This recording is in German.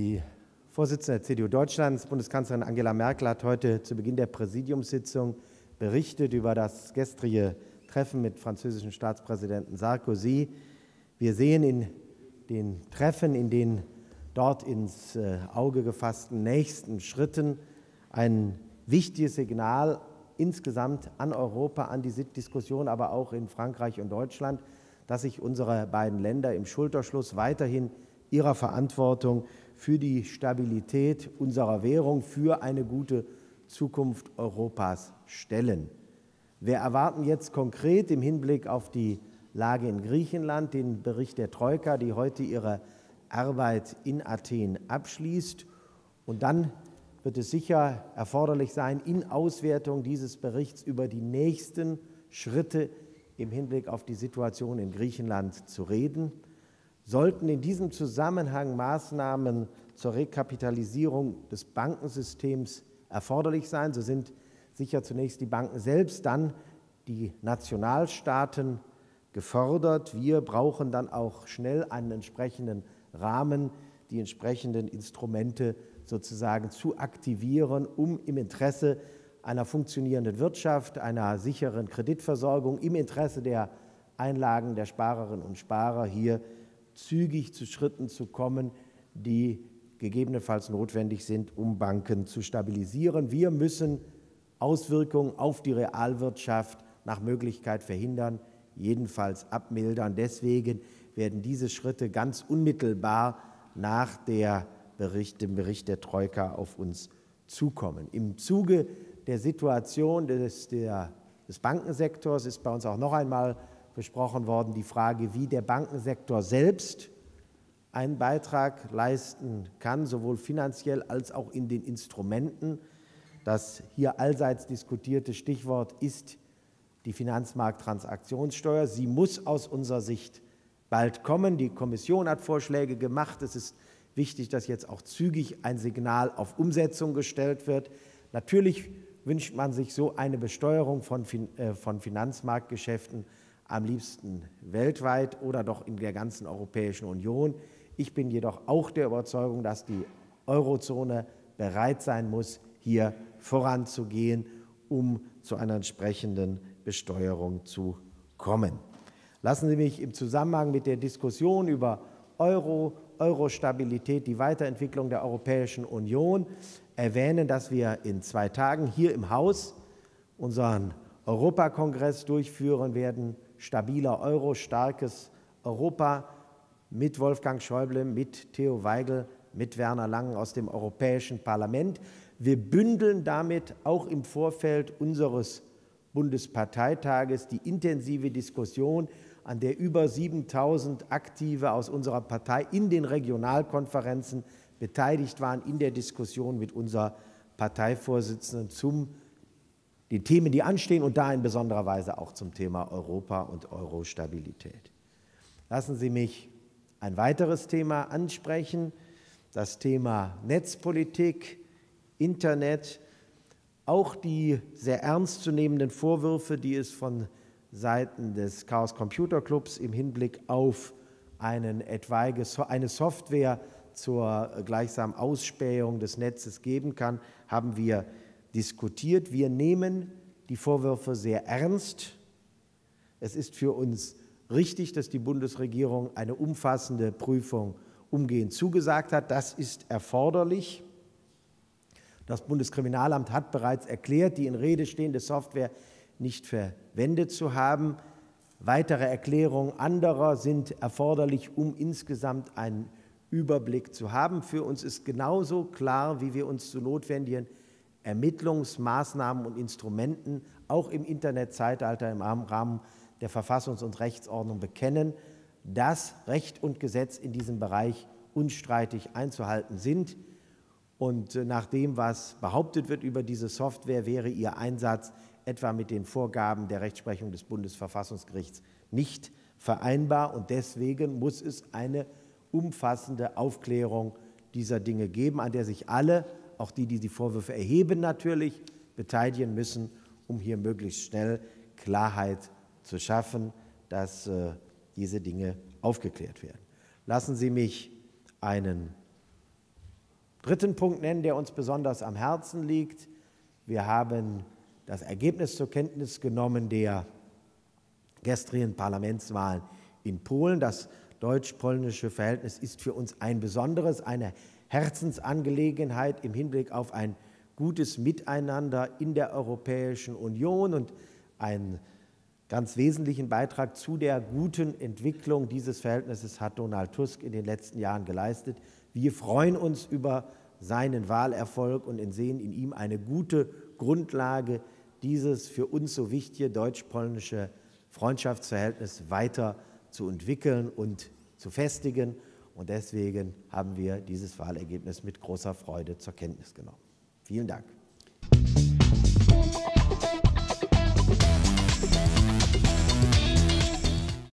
Die Vorsitzende der CDU Deutschlands, Bundeskanzlerin Angela Merkel, hat heute zu Beginn der Präsidiumssitzung berichtet über das gestrige Treffen mit französischen Staatspräsidenten Sarkozy. Wir sehen in den Treffen, in den dort ins Auge gefassten nächsten Schritten ein wichtiges Signal insgesamt an Europa, an die Diskussion, aber auch in Frankreich und Deutschland, dass sich unsere beiden Länder im Schulterschluss weiterhin ihrer Verantwortung für die Stabilität unserer Währung, für eine gute Zukunft Europas stellen. Wir erwarten jetzt konkret im Hinblick auf die Lage in Griechenland den Bericht der Troika, die heute ihre Arbeit in Athen abschließt. Und dann wird es sicher erforderlich sein, in Auswertung dieses Berichts über die nächsten Schritte im Hinblick auf die Situation in Griechenland zu reden. Sollten in diesem Zusammenhang Maßnahmen zur Rekapitalisierung des Bankensystems erforderlich sein, so sind sicher zunächst die Banken selbst, dann die Nationalstaaten gefordert. Wir brauchen dann auch schnell einen entsprechenden Rahmen, die entsprechenden Instrumente sozusagen zu aktivieren, um im Interesse einer funktionierenden Wirtschaft, einer sicheren Kreditversorgung, im Interesse der Einlagen der Sparerinnen und Sparer hier zügig zu Schritten zu kommen, die gegebenenfalls notwendig sind, um Banken zu stabilisieren. Wir müssen Auswirkungen auf die Realwirtschaft nach Möglichkeit verhindern, jedenfalls abmildern. Deswegen werden diese Schritte ganz unmittelbar nach dem Bericht der Troika auf uns zukommen. Im Zuge der Situation des Bankensektors ist bei uns auch noch einmal besprochen worden die Frage, wie der Bankensektor selbst einen Beitrag leisten kann, sowohl finanziell als auch in den Instrumenten. Das hier allseits diskutierte Stichwort ist die Finanzmarkttransaktionssteuer. Sie muss aus unserer Sicht bald kommen. Die Kommission hat Vorschläge gemacht. Es ist wichtig, dass jetzt auch zügig ein Signal auf Umsetzung gestellt wird. Natürlich wünscht man sich so eine Besteuerung von Finanzmarktgeschäften am liebsten weltweit oder doch in der ganzen Europäischen Union. Ich bin jedoch auch der Überzeugung, dass die Eurozone bereit sein muss, hier voranzugehen, um zu einer entsprechenden Besteuerung zu kommen. Lassen Sie mich im Zusammenhang mit der Diskussion über Euro-Stabilität, die Weiterentwicklung der Europäischen Union erwähnen, dass wir in 2 Tagen hier im Haus unseren Europakongress durchführen werden. Stabiler Euro, starkes Europa mit Wolfgang Schäuble, mit Theo Weigel, mit Werner Langen aus dem Europäischen Parlament. Wir bündeln damit auch im Vorfeld unseres Bundesparteitages die intensive Diskussion, an der über 7.000 Aktive aus unserer Partei in den Regionalkonferenzen beteiligt waren, in der Diskussion mit unserer Parteivorsitzenden zum die Themen, die anstehen, und da in besonderer Weise auch zum Thema Europa und Euro-Stabilität. Lassen Sie mich ein weiteres Thema ansprechen, das Thema Netzpolitik, Internet, auch die sehr ernstzunehmenden Vorwürfe, die es von Seiten des Chaos Computer Clubs im Hinblick auf eine Software zur gleichsamen Ausspähung des Netzes geben kann, haben wir diskutiert. Wir nehmen die Vorwürfe sehr ernst. Es ist für uns richtig, dass die Bundesregierung eine umfassende Prüfung umgehend zugesagt hat. Das ist erforderlich. Das Bundeskriminalamt hat bereits erklärt, die in Rede stehende Software nicht verwendet zu haben. Weitere Erklärungen anderer sind erforderlich, um insgesamt einen Überblick zu haben. Für uns ist genauso klar, wie wir uns zu notwendigen Ermittlungsmaßnahmen und Instrumenten auch im Internetzeitalter im Rahmen der Verfassungs- und Rechtsordnung bekennen, dass Recht und Gesetz in diesem Bereich unstreitig einzuhalten sind. Und nach dem, was behauptet wird über diese Software, wäre ihr Einsatz etwa mit den Vorgaben der Rechtsprechung des Bundesverfassungsgerichts nicht vereinbar. Und deswegen muss es eine umfassende Aufklärung dieser Dinge geben, an der sich alle, auch die die Vorwürfe erheben, natürlich beteiligen müssen, um hier möglichst schnell Klarheit zu schaffen, dass diese Dinge aufgeklärt werden. Lassen Sie mich einen dritten Punkt nennen, der uns besonders am Herzen liegt. Wir haben das Ergebnis zur Kenntnis genommen der gestrigen Parlamentswahlen in Polen. Das deutsch-polnische Verhältnis ist für uns ein besonderes, eine Herzensangelegenheit im Hinblick auf ein gutes Miteinander in der Europäischen Union, und einen ganz wesentlichen Beitrag zu der guten Entwicklung dieses Verhältnisses hat Donald Tusk in den letzten Jahren geleistet. Wir freuen uns über seinen Wahlerfolg und sehen in ihm eine gute Grundlage, dieses für uns so wichtige deutsch-polnische Freundschaftsverhältnis weiter zu entwickeln und zu festigen. Und deswegen haben wir dieses Wahlergebnis mit großer Freude zur Kenntnis genommen. Vielen Dank.